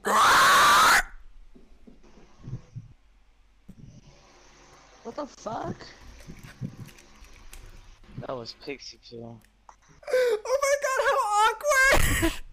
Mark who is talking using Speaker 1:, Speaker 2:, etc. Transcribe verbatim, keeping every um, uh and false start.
Speaker 1: What the fuck? That was Pixie Kill.
Speaker 2: Oh my god, how awkward!